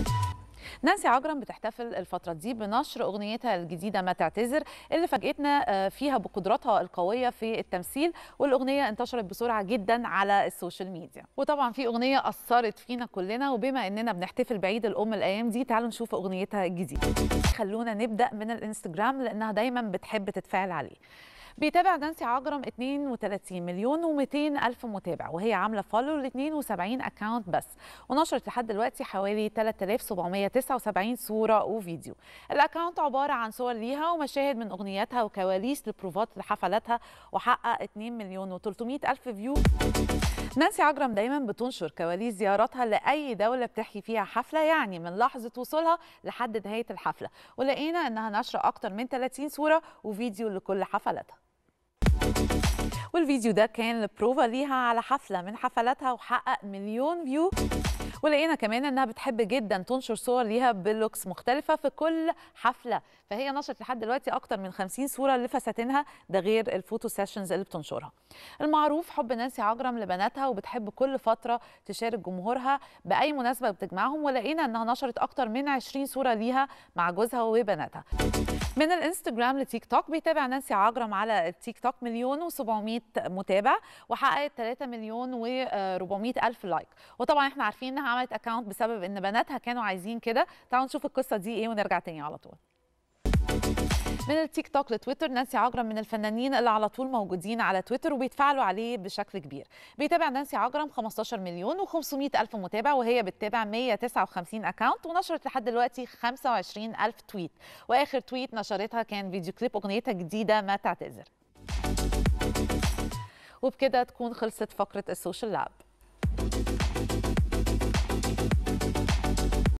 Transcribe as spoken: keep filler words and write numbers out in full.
نانسي عجرم بتحتفل الفترة دي بنشر أغنيتها الجديدة ما تعتذر، اللي فاجئتنا فيها بقدراتها القوية في التمثيل، والأغنية انتشرت بسرعة جدا على السوشيال ميديا. وطبعا في أغنية أثرت فينا كلنا، وبما إننا بنحتفل بعيد الأم الأيام دي تعالوا نشوف أغنيتها الجديدة. خلونا نبدأ من الانستجرام لأنها دايما بتحب تتفاعل عليه. بيتابع نانسي عجرم اثنين وثلاثين مليون ومئتين ألف متابع، وهي عاملة فولو ل اثنين وسبعين أكاونت بس، ونشرت لحد دلوقتي حوالي ثلاثة آلاف وسبعمئة وتسعة وسبعين صورة وفيديو. الأكاونت عبارة عن صور ليها ومشاهد من أغنياتها وكواليس لبروفات لحفلاتها، وحقق اثنين مليون وثلاثمئة ألف فيو. نانسي عجرم دايما بتنشر كواليس زياراتها لأي دولة بتحكي فيها حفلة، يعني من لحظة وصولها لحد نهاية الحفلة، ولقينا أنها نشر أكتر من ثلاثين صورة وفيديو لكل حفلاتها. والفيديو ده كان البروفا ليها على حفلة من حفلاتها وحقق مليون فيو. ولقينا كمان انها بتحب جدا تنشر صور ليها بلوكس مختلفة في كل حفلة، فهي نشرت لحد دلوقتي اكتر من خمسين صورة لفساتينها، ده غير الفوتو سيشنز اللي بتنشرها. المعروف حب نانسي عجرم لبناتها، وبتحب كل فترة تشارك جمهورها بأي مناسبة بتجمعهم، ولقينا انها نشرت اكتر من عشرين صورة ليها مع جوزها وبناتها. من الانستجرام لتيك توك، بيتابع نانسي عجرم على التيك توك مليون وسبعمئة متابع، وحققت ثلاثة مليون وأربعمئة ألف لايك. وطبعا احنا عارفين انها عملت اكاونت بسبب ان بناتها كانوا عايزين كده. تعالوا نشوف القصه دي ايه ونرجع تاني على طول. من التيك توك لتويتر، نانسي عجرم من الفنانين اللي على طول موجودين على تويتر وبيتفاعلوا عليه بشكل كبير. بيتابع نانسي عجرم خمسة عشر مليون وخمسمئة ألف متابع، وهي بتتابع مئة وتسعة وخمسين اكاونت، ونشرت لحد دلوقتي خمسة وعشرين ألف تويت. واخر تويت نشرتها كان فيديو كليب اغنيتها الجديده ما تعتذر. وبكده تكون خلصت فقره السوشيال لاب.